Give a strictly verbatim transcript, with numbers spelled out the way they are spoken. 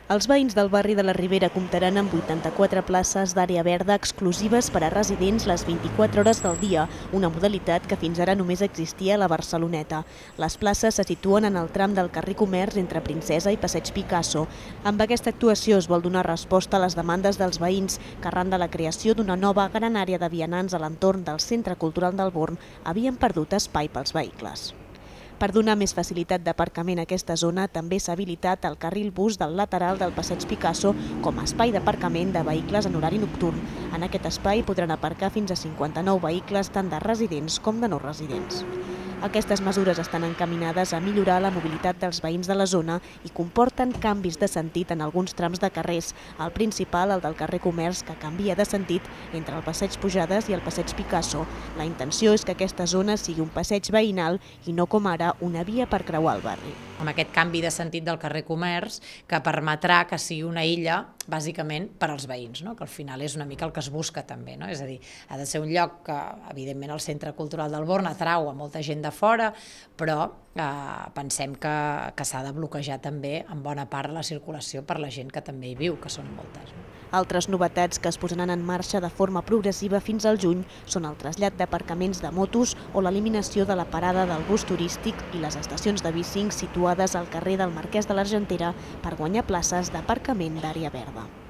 Els veïns del barri de la Ribera comptaran amb vuitanta-quatre places d'àrea verda exclusives per a residents les vint-i-quatre hores del dia, una modalitat que fins ara només existia a la Barceloneta. Les places se situen en el tram del carrer Comerç entre Princesa i Passeig Picasso. Amb aquesta actuació es vol donar resposta a les demandes dels veïns que, arran de la creació d'una nova gran àrea de vianants a l'entorn del Centre Cultural del Born, havien perdut espai pels vehicles. Per donar més facilitat d'aparcament a aquesta zona, també s'ha habilitat el carril bus del lateral del Passeig Picasso com a espai d'aparcament de vehicles en horari nocturn. En aquest espai podran aparcar fins a cinquanta-nou vehicles tant de residents com de no residents. Aquestes mesures estan encaminades a millorar la mobilitat dels veïns de la zona i comporten canvis de sentit en alguns trams de carrers. El principal, el del carrer Comerç, que canvia de sentit entre el passeig Pujades i el passeig Picasso. La intenció és que aquesta zona sigui un passeig veïnal i no com ara una via per creuar el barri. Amb aquest canvi de sentit del carrer Comerç que permetrà que sigui una illa bàsicament per als veïns, no? Que al final és una mica el que es busca també, no? És a dir, ha de ser un lloc que evidentment el Centre Cultural del Born atrau a molta gent de fora, però eh, pensem que, que s'ha de bloquejar també en bona part la circulació per la gent que també hi viu, que són moltes. Altres novetats que es posaran en marxa de forma progressiva fins al juny són el trasllat d'aparcaments de motos o l'eliminació de la parada del bus turístic i les estacions de bici situades al carrer del Marquès de l'Argentera per guanyar places d'aparcament d'àrea verda.